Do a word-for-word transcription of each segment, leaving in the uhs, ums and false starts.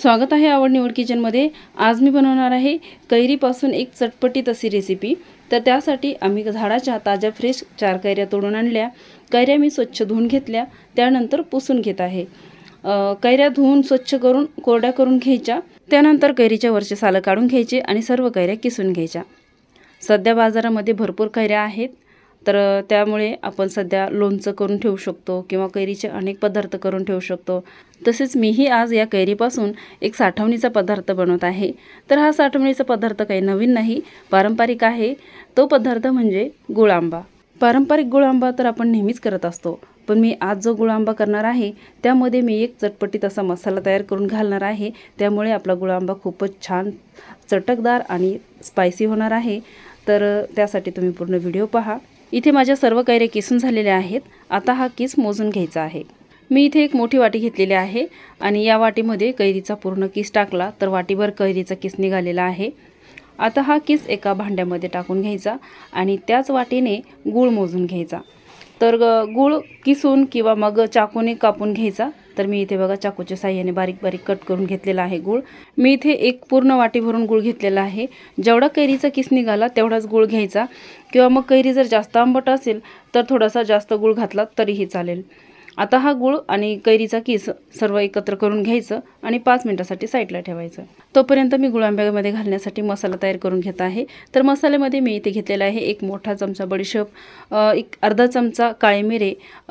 स्वागत आहे आवड निवड किचनमध्ये। आज मी बनवणार आहे कैरीपासून एक चटपटीत अशी रेसिपी। तर त्यासाठी आम्ही झाडाच्या ताज्या फ्रेश चार कैऱ्या तोडून आणल्या। कैऱ्या मी स्वच्छ धुवून घेतल्या, त्यानंतर पुसून घेत आहे। कैऱ्या धुवून स्वच्छ करून कोरड्या करून घ्यायच्या। त्यानंतर कैरीच्या वरचे साल काढून घ्यायचे आणि सर्व कैऱ्या किसून घ्यायच्या। सध्या बाजारामध्ये भरपूर कैऱ्या आहेत, तर त्यामुळे आपण सध्या लोणचं करून ठेवू शकतो किंवा कैरीचे अनेक पदार्थ करून ठेवू शकतो। तसेच मीही आज या कैरीपासून एक साठवणीचा पदार्थ बनवत आहे। तर हा साठवणीचा पदार्थ काही नवीन नाही, पारंपरिक आहे। तो पदार्थ म्हणजे गुळ आंबा। पारंपरिक गुळ आंबा तर आपण नेहमीच करत असतो, पण मी आज जो गुळ आंबा करणार आहे त्यामध्ये मी एक चटपटीत असा मसाला तयार करून घालणार आहे। त्यामुळे आपला गुळ आंबा खूपच छान चटकदार आणि स्पायसी होणार आहे। तर त्यासाठी तुम्ही पूर्ण व्हिडिओ पहा। इथे माझ्या सर्व कैऱ्या किसून झालेल्या आहेत। आता हा किस मोजून घ्यायचा आहे। मी इथे एक मोठी वाटी घेतलेली आहे आणि या वाटीमध्ये कैरीचा पूर्ण किस टाकला तर वाटीभर कैरीचा किस निघालेला आहे। आता हा किस एका भांड्यामध्ये टाकून घ्यायचा आणि त्याच वाटीने गूळ मोजून घ्यायचा। तर गूळ किसून किंवा मग चाकूने कापून घ्यायचा। तर मी इथे बघा चाकूच्या साहाय्याने बारीक बारीक कट करून घेतलेला आहे गूळ। मी इथे एक पूर्ण वाटी भरून गूळ घेतलेला आहे। जेवढा कैरीचा किस निघाला तेवढाच गूळ घ्यायचा, किंवा मग कैरी जर जास्त आंबट असेल तर थोडासा जास्त गूळ घातला तरीही चालेल। आता हा गूळ आणि कैरीचा किस सर्व एकत्र करून घ्यायचं आणि पाच मिनिटांसाठी साईडला ठेवायचं। तोपर्यंत मी गुळ आंब्यामध्ये घालण्यासाठी मसाला तयार करून घेत आहे। तर मसाल्यामध्ये मी इथे घेतलेला आहे एक मोठा चमचा बडीशेप, एक अर्धा चमचा काळे मिरे,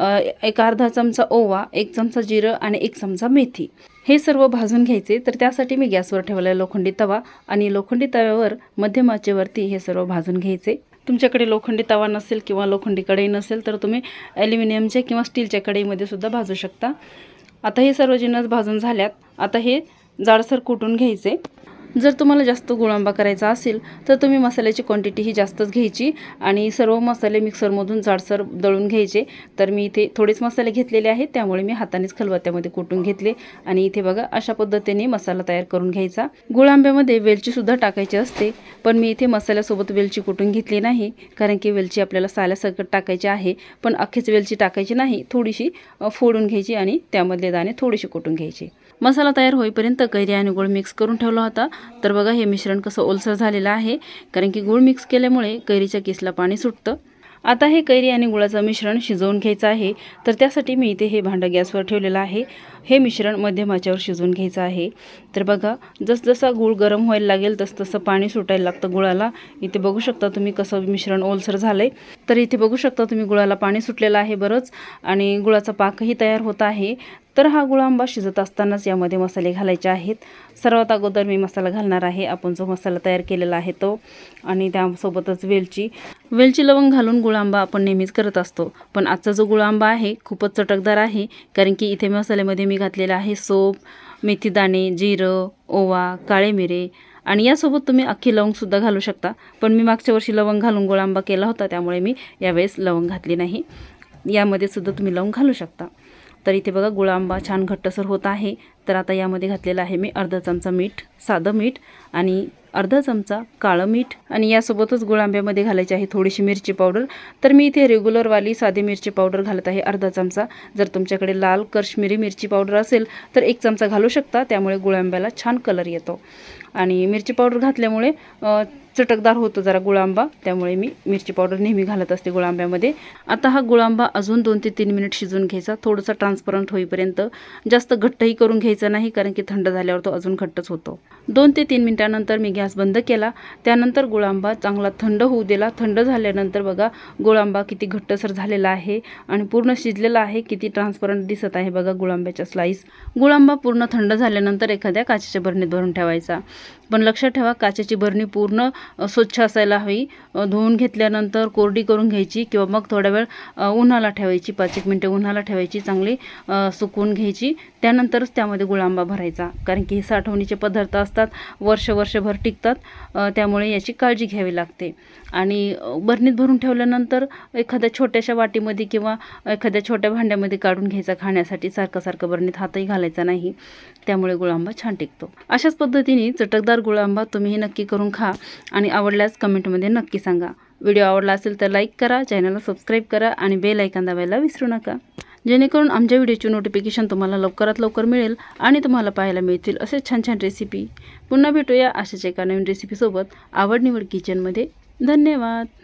एक अर्धा चमचा ओवा, एक चमचा जिरं आणि एक चमचा मेथी। हे सर्व भाजून घ्यायचे। तर त्यासाठी मी गॅसवर ठेवलेला लोखंडी तवा आणि लोखंडी तव्यावर मध्यम आचेवरती हे सर्व भाजून घ्यायचे। तुमच्याकडे लोखंडी तवा नसेल किंवा लोखंडी कढई नसेल तर तुम्ही ॲल्युमिनियमच्या किंवा स्टीलच्या कढईमध्ये सुद्धा भाजू शकता। आता हे सर्व जिन्नस भाजून झाल्यात। आता हे जाडसर कुटून घ्यायचे। जर तुम्हाला जास्त गुळ आंबा करायचा असेल तर तुम्ही मसाल्याची क्वांटिटी ही जास्तच घ्यायची आणि सर्व मसाले मिक्सरमधून जाडसर दळून घ्यायचे। तर मी इथे थोडेच मसाले घेतलेले आहेत, त्यामुळे मी हातानेच खलबत्त्यामध्ये कुटून घेतले आणि इथे बघा अशा पद्धतीने मसाला तयार करून घ्यायचा। गुळ आंब्यामध्ये वेलची सुद्धा टाकायची असते, पण मी इथे मसाल्यासोबत वेलची कुटून घेतली नाही, कारण की वेलची आपल्याला साल्यासकट टाकायची आहे, पण अख्खीच वेलची टाकायची नाही, थोडीशी फोडून घ्यायची आणि त्यामधले दाणे थोडेसे कुटून घ्यायचे। मसाला तयार होईपर्यंत कैरी आणि गूळ मिक्स करून ठेवला होता। तर बघा हे मिश्रण कसं ओलसर झालेलं आहे, कारण की गूळ मिक्स केल्यामुळे कैरीच्या किसला पाणी सुटतं। आता हे कैरी आणि गुळाचं मिश्रण शिजवून घ्यायचं आहे। तर त्यासाठी मी इथे हे भांडं गॅसवर ठेवलेलं आहे। हे मिश्रण मध्यम आचेवर शिजवून घ्यायचं आहे। तर बघा जसजसा गूळ गरम व्हायला लागेल तसतसं पाणी सुटायला लागतं गुळाला। इथे बघू शकता तुम्ही कसं मिश्रण ओलसर झालंय। तर इथे बघू शकता तुम्ही गुळाला पाणी सुटलेलं आहे बरंच, आणि गुळाचा पाकही तयार होत आहे। तर हा गुळ आंबा शिजत असतानाच यामध्ये मसाले घालायचे आहेत। सर्वात अगोदर मी मसाला घालणार आहे आपण जो मसाला तयार केलेला आहे तो, आणि त्यासोबतच वेलची वेलची लवंग घालून गुळ आंबा आपण नेहमीच करत असतो, पण आजचा जो गुळ आंबा आहे खूपच चटकदार आहे, कारण की इथे मसाल्यामध्ये मी घातलेला आहे सोप, मेथीदाणे, जिरं, ओवा, काळे मिरे, आणि यासोबत तुम्ही अख्खी लवंग सुद्धा घालू शकता। पण मी मागच्या वर्षी लवंग घालून गुळ आंबा केला होता, त्यामुळे मी यावेळेस लवंग घातली नाही। यामध्ये सुद्धा तुम्ही लवंग घालू शकता। तर इथे बघा गुळ आंबा छान घट्टसर होत आहे। तर आता यामध्ये घातलेला आहे मी अर्धा चमचा मीठ, साधं मीठ, आणि अर्धा चमचा काळं मीठ, आणि यासोबतच गुळ आंब्यामध्ये घालायची आहे थोडीशी मिरची पावडर। तर मी इथे रेग्युलरवाली साधी मिरची पावडर घालत आहे अर्धा चमचा। जर तुमच्याकडे लाल काश्मीरी मिरची पावडर असेल तर एक चमचा घालू शकता, त्यामुळे गुळ आंब्याला छान कलर येतो। आणि मिरची पावडर घातल्यामुळे चटकदार होतो जरा गुळ आंबा, त्यामुळे मी मिरची पावडर नेहमी घालत असते गुळ आंब्यामध्ये। आता हा गुळ आंबा अजून दोन ते तीन मिनिट शिजवून घ्यायचा, थोडासा ट्रान्सपरंट होईपर्यंत। जास्त घट्टही करून घ्यायचा नाही, कारण की थंड झाल्यावर तो अजून घट्टच होतो। दोन ते तीन मिनिटांनंतर मी गॅस बंद केला। त्यानंतर गुळ आंबा चांगला थंड होऊ दिला। थंड झाल्यानंतर बघा गुळ आंबा किती घट्टसर झालेला आहे आणि पूर्ण शिजलेला आहे, किती ट्रान्सपरंट दिसत आहे बघा गुळ आंब्याच्या स्लाइस। गुळ आंबा पूर्ण थंड झाल्यानंतर एखाद्या काचेच्या बरणीत भरून ठेवायचा, पण लक्षात ठेवा काचेची बरणी पूर्ण स्वच्छ असायला हवी। धुवून घेतल्यानंतर कोरडी करून घ्यायची, किंवा मग थोडा वेळ उन्हाला ठेवायची, पाच एक मिनिटं उन्हाला ठेवायची, चांगली सुकवून घ्यायची। त्यानंतरच त्यामध्ये गुळ आंबा भरायचा, कारण की हे साठवणीचे पदार्थ असतात, वर्ष वर्षभर टिकतात, त्यामुळे याची काळजी घ्यावी लागते। आणि बरणीत भरून ठेवल्यानंतर एखाद्या छोट्याशा वाटीमध्ये किंवा एखाद्या छोट्या भांड्यामध्ये काढून घ्यायचा खाण्यासाठी। सारखं सारखं बरणीत हातही घालायचा नाही, त्यामुळे गुळ आंबा छान टिकतो। अशाच पद्धतीने चटकदार गुळ आंबा तुम्ही नक्की करून खा, आणि आवडल्यास कमेंटमध्ये नक्की सांगा। व्हिडिओ आवडला असेल तर लाईक करा, चॅनलला सबस्क्राईब करा आणि बेल आयकॉन दाबायला विसरू नका। जेणेकरून आमच्या व्हिडिओची नोटिफिकेशन तुम्हाला लवकरात लवकर मिळेल आणि तुम्हाला पाहायला मिळतील असे छान छान रेसिपी। पुन्हा भेटूया अशाच एका नवीन रेसिपीसोबत आवड निवड किचनमध्ये। धन्यवाद।